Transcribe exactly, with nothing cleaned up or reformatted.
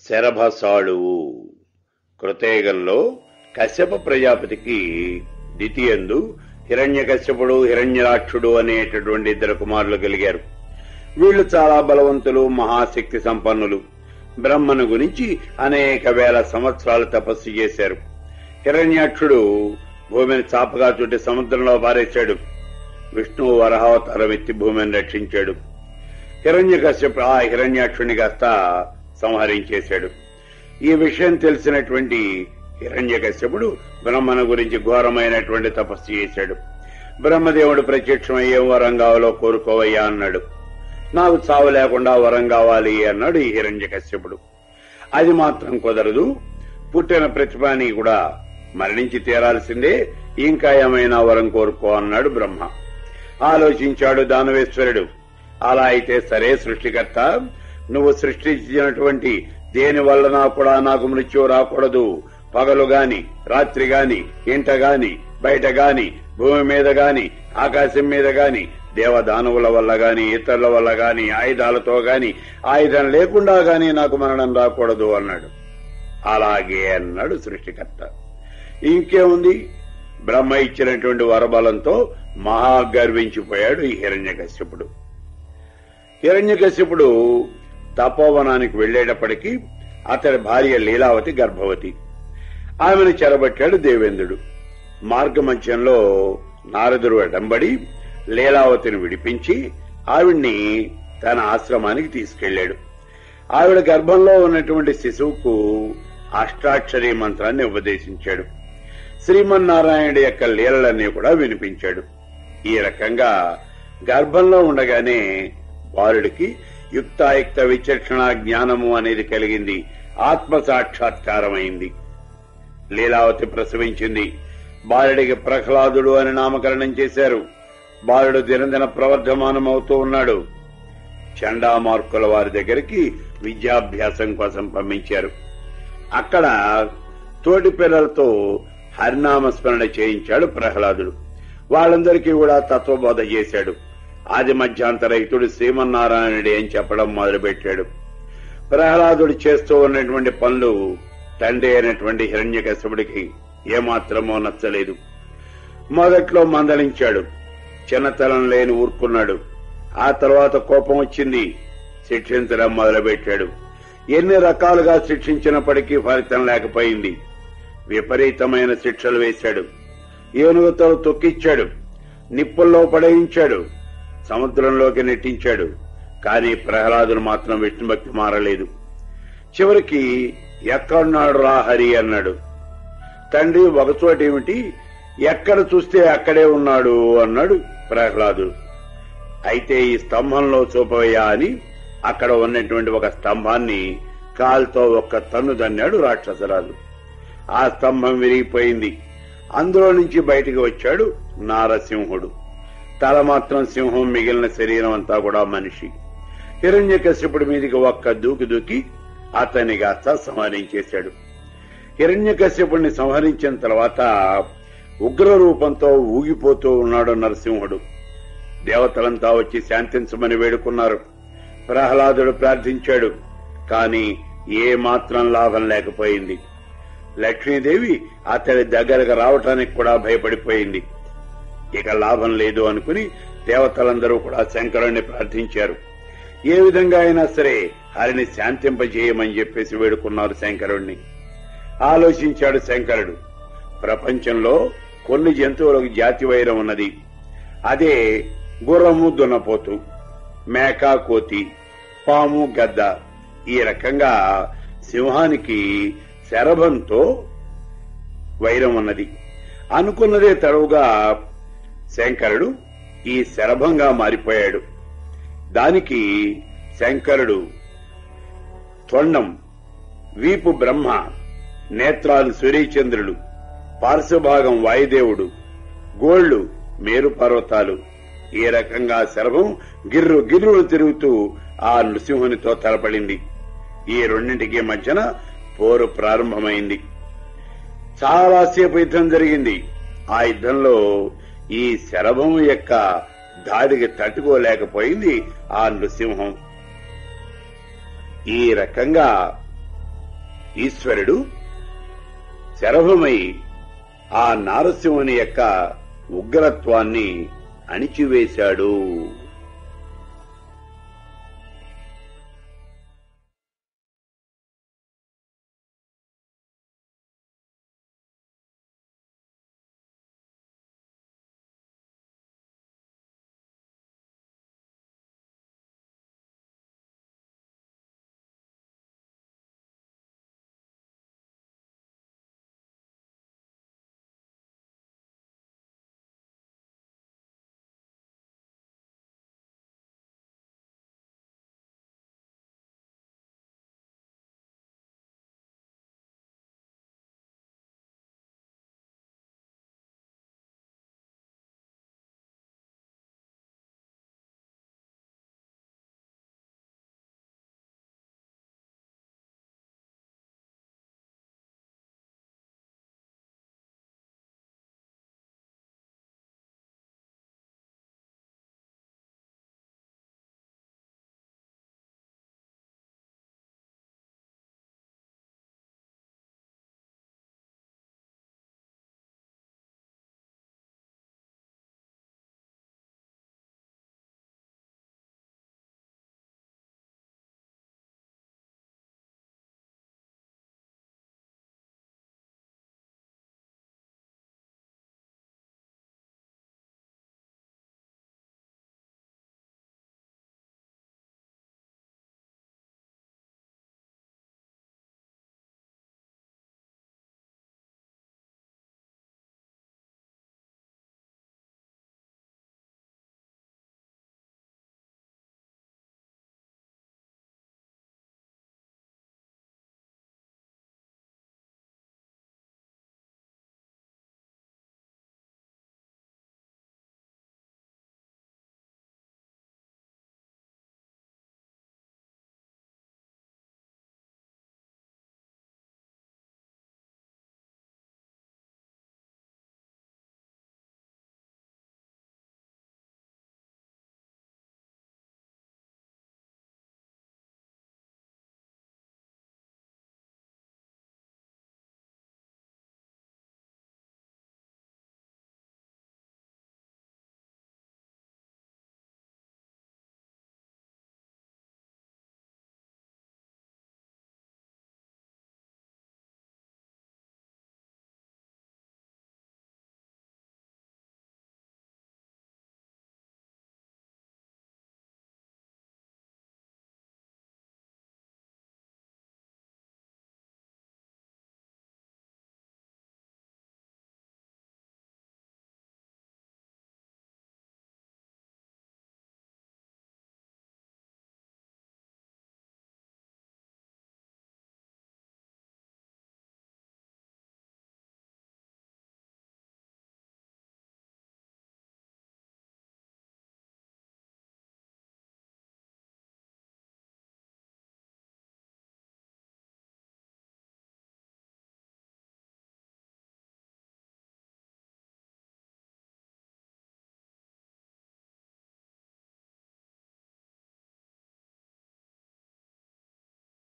శరభసాళువు. కృతయుగంలో కశ్యప ప్రజాపతికి ద్వితీయందు హిరణ్యకశ్యపుడు హిరణ్యరాక్షుడు అనేటటువంటి ఇద్దరు కుమారులు కలిగారు. వీళ్లు చాలా బలవంతులు, మహాశక్తి సంపన్నులు. బ్రహ్మను గురించి అనేక వేల సంవత్సరాలు తపస్సు చేశారు. హిరణ్యాక్షుడు భూమిని చాపగా చుట్టి సముద్రంలో పారేశాడు. విష్ణువు వరహావతారం ఎత్తి భూమిని రక్షించాడు. హిరణ్యకశ్యపుడు ఆ హిరణ్యాక్షుని కాస్త సంహరించేశాడు. ఈ విషయం తెలిసినటువంటి హిరణ్యకశ్యపుడు బ్రహ్మను గురించి ఘోరమైనటువంటి తపస్సు చేశాడు. బ్రహ్మదేవుడు ప్రత్యక్షమయ్యే వరం కావాలో కోరుకోవయ్యా అన్నాడు. నాకు చావు లేకుండా వరం కావాలి అన్నాడు ఈ హిరణ్యకశ్యపుడు. అది మాత్రం కుదరదు, పుట్టిన ప్రతిభాని కూడా మరణించి తీరాల్సిందే, ఇంకా ఏమైనా వరం కోరుకో అన్నాడు బ్రహ్మ. ఆలోచించాడు దానవేశ్వరుడు. అలా అయితే సరే సృష్టికర్త, నువ్వు సృష్టించినటువంటి దేని వలన కూడా నాకు మృత్యు రాకూడదు. పగలు గాని రాత్రి గాని ఇంట గాని బయట గాని భూమి మీద గాని ఆకాశం మీద గాని దేవదానవుల వల్ల గాని ఇతరుల వల్ల గాని ఆయుధాలతో గాని ఆయుధం లేకుండా గాని నాకు మరణం రాకూడదు అన్నాడు. అలాగే అన్నాడు సృష్టికర్త. ఇంకేముంది, బ్రహ్మ ఇచ్చినటువంటి వరబలంతో మహాగర్వించిపోయాడు ఈ హిరణ్యకశ్యపుడు. హిరణ్యకశ్యపుడు తపోవనానికి వెళ్లేటప్పటికీ అతడి భార్య లీలావతి గర్భవతి. ఆమెను చెరబట్టాడు దేవేంద్రుడు. మార్గమధ్యంలో నారదుడు అడంబడి లీలావతిని విడిపించి ఆవిడ్ని తన ఆశ్రమానికి తీసుకెళ్లాడు. ఆవిడ గర్భంలో ఉన్నటువంటి శిశువుకు అష్టాక్షరీ మంత్రాన్ని ఉపదేశించాడు. శ్రీమన్నారాయణుడి యొక్క లీలలన్నీ కూడా వినిపించాడు. ఈ రకంగా గర్భంలో ఉండగానే బాలుడికి యుక్తాయుక్త విచక్షణ జ్ఞానము అనేది కలిగింది. ఆత్మ సాక్షాత్కారమైంది. లీలావతి ప్రసవించింది. బాలుడికి ప్రహ్లాదుడు అని నామకరణం చేశారు. బాలుడు దినదిన ప్రవర్ధమానమవుతూ ఉన్నాడు. చండామార్కుల వారి దగ్గరికి విద్యాభ్యాసం కోసం పంపించారు. అక్కడ తోటి పిల్లలతో హరినామస్మరణ చేయించాడు ప్రహ్లాదుడు. వాళ్ళందరికీ కూడా తత్వబోధ చేశాడు. ఆది మధ్యాంతరహితుడు శ్రీమన్నారాయణుడి అని చెప్పడం మొదలుపెట్టాడు. ప్రహ్లాదుడు చేస్తూ ఉన్నటువంటి పనులు తండ్రి అయినటువంటి హిరణ్యకశ్యపుడికి ఏమాత్రమో నచ్చలేదు. మొదట్లో మందలించాడు, చిన్నతనం లేని ఊరుకున్నాడు. ఆ తర్వాత కోపం వచ్చింది, శిక్షించడం మొదలుపెట్టాడు. ఎన్ని రకాలుగా శిక్షించినప్పటికీ ఫలితం లేకపోయింది. విపరీతమైన శిక్షలు వేశాడు. ఏనుగుతో తొక్కిచ్చాడు, నిప్పుల్లో పడేయించాడు, సముద్రంలోకి నెట్టించాడు. కానీ ప్రహ్లాదుడు మాత్రం విష్ణుభక్తి మారలేదు. చివరికి ఎక్కడున్నాడు రా హరి అన్నాడు. తండ్రి ఒకచోటేమిటి, ఎక్కడ చూస్తే అక్కడే ఉన్నాడు అన్నాడు ప్రహ్లాదుడు. అయితే ఈ స్తంభంలో చూపవయ్యా అని అక్కడ ఉన్నటువంటి ఒక స్తంభాన్ని కాలుతో ఒక్క తన్ను దన్నాడు రాక్షసరాజు. ఆ స్తంభం విరిగిపోయింది. అందులో నుంచి బయటికి వచ్చాడు నారసింహుడు. తల మాత్రం సింహం, మిగిలిన శరీరం అంతా కూడా మనిషి. హిరణ్యకశ్యపుడి మీదికి ఒక్క దూకి దూకి అతన్ని కాస్త సంహరించేశాడు. హిరణ్యకశ్యపుడిని సంహరించిన తర్వాత ఉగ్ర రూపంతో ఊగిపోతూ ఉన్నాడు నరసింహుడు. దేవతలంతా వచ్చి శాంతించమని వేడుకున్నారు. ప్రహ్లాదుడు ప్రార్థించాడు. కాని ఏ మాత్రం లాభం లేకపోయింది. లక్ష్మీదేవి అతడి దగ్గరకు రావటానికి కూడా భయపడిపోయింది. ఇక లాభం లేదు అనుకుని దేవతలందరూ కూడా శంకరుణ్ణి ప్రార్థించారు. ఏ విధంగా అయినా సరే హరిని శాంతింపజేయమని చెప్పేసి వేడుకున్నారు శంకరుణ్ణి. ఆలోచించాడు శంకరుడు. ప్రపంచంలో కొన్ని జంతువులకు జాతి వైరం ఉన్నది. అదే గుర్రము దున్నపోతు, మేక కోతి, పాము గద్ద. ఈ రకంగా సింహానికి శరభంతో వైరం ఉన్నది. అనుకున్నదే తడవుగా శంకరుడు ఈ శరభంగా మారిపోయాడు. దానికి శంకరుడు తొండం, వీపు బ్రహ్మ, నేత్రాలు సూర్యచంద్రులు, పార్శ్వభాగం వాయుదేవుడు, గోళ్లు మేరు పర్వతాలు. ఈ రకంగా శరభం గిర్రు గిర్రులు తిరుగుతూ ఆ నృసింహునితో తలపడింది. ఈ రెండింటికి మధ్యన పోరు ప్రారంభమైంది. చాలాసేపు యుద్ధం జరిగింది. ఆ యుద్ధంలో ఈ శరభం యొక్క దాడికి తట్టుకోలేకపోయింది ఆ నృసింహం. ఈ రకంగా ఈశ్వరుడు శరభమై ఆ నారసింహుని యొక్క ఉగ్రత్వాన్ని అణిచివేశాడు.